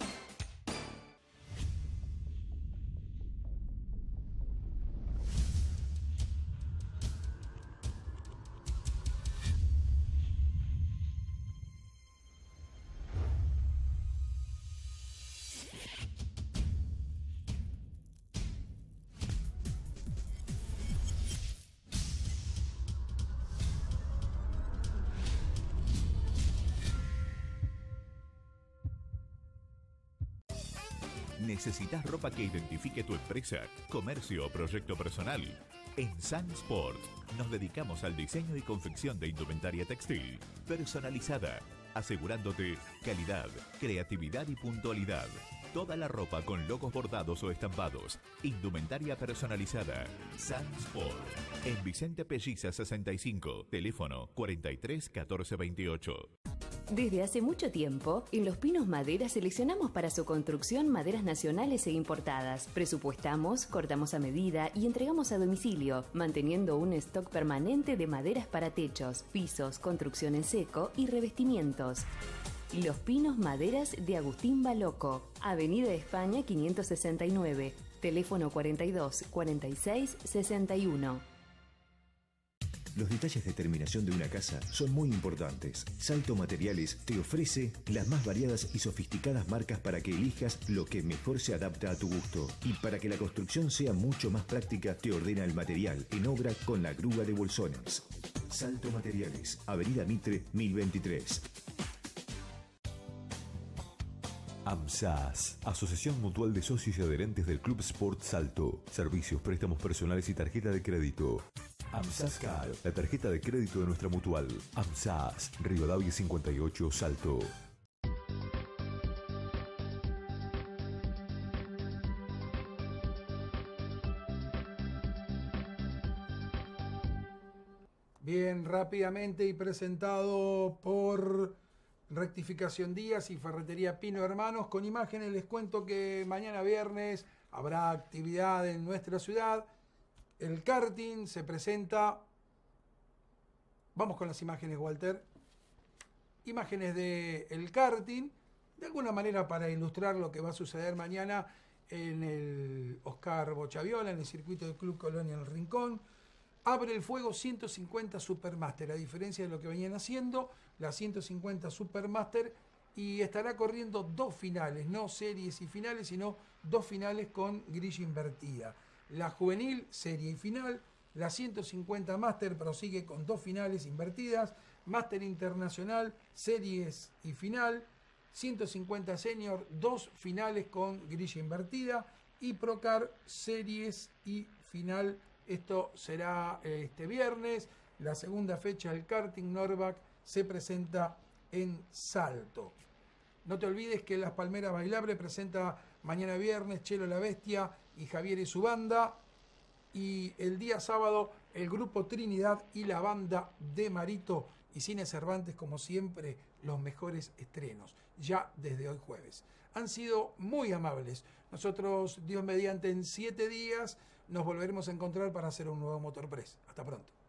¿Necesitas ropa que identifique tu empresa, comercio o proyecto personal? En Sansport nos dedicamos al diseño y confección de indumentaria textil personalizada, asegurándote calidad, creatividad y puntualidad. Toda la ropa con logos bordados o estampados. Indumentaria personalizada. Sansport. En Vicente Pelliza 65. Teléfono 43 14 28. Desde hace mucho tiempo, en Los Pinos Madera seleccionamos para su construcción maderas nacionales e importadas. Presupuestamos, cortamos a medida y entregamos a domicilio, manteniendo un stock permanente de maderas para techos, pisos, construcción en seco y revestimientos. Los Pinos Maderas de Agustín Baloco, Avenida España 569, teléfono 42 46 61. Los detalles de terminación de una casa son muy importantes. Salto Materiales te ofrece las más variadas y sofisticadas marcas para que elijas lo que mejor se adapta a tu gusto. Y para que la construcción sea mucho más práctica, te ordena el material en obra con la grúa de bolsones. Salto Materiales, Avenida Mitre 1023. AMSAS, Asociación Mutual de Socios y Adherentes del Club Sport Salto. Servicios, préstamos personales y tarjeta de crédito. AMSAS Car, la tarjeta de crédito de nuestra mutual. AMSAS, Rivadavia 58, Salto. Bien, rápidamente y presentado por Rectificación Díaz y Ferretería Pino Hermanos. Con imágenes les cuento que mañana viernes habrá actividad en nuestra ciudad. El karting se presenta. Vamos con las imágenes, Walter. Imágenes del karting, de alguna manera para ilustrar lo que va a suceder mañana en el Oscar Bochaviola, en el circuito del Club Colonia en el Rincón. Abre el fuego 150 Supermaster, a diferencia de lo que venían haciendo, la 150 Supermaster, y estará corriendo dos finales, no series y finales, sino dos finales con grilla invertida. La juvenil, serie y final. La 150 Master prosigue con dos finales invertidas. Master Internacional, series y final. 150 Senior, dos finales con grilla invertida. Y Procar, series y final. Esto será este viernes. La segunda fecha del karting Norback se presenta en Salto. No te olvides que Las Palmeras Bailable presenta mañana viernes Chelo la Bestia y Javier y su banda. Y el día sábado el grupo Trinidad y la banda de Marito y Cine Cervantes, como siempre, los mejores estrenos, ya desde hoy jueves. Han sido muy amables. Nosotros, Dios mediante, en 7 días nos volveremos a encontrar para hacer un nuevo Motor Press. Hasta pronto.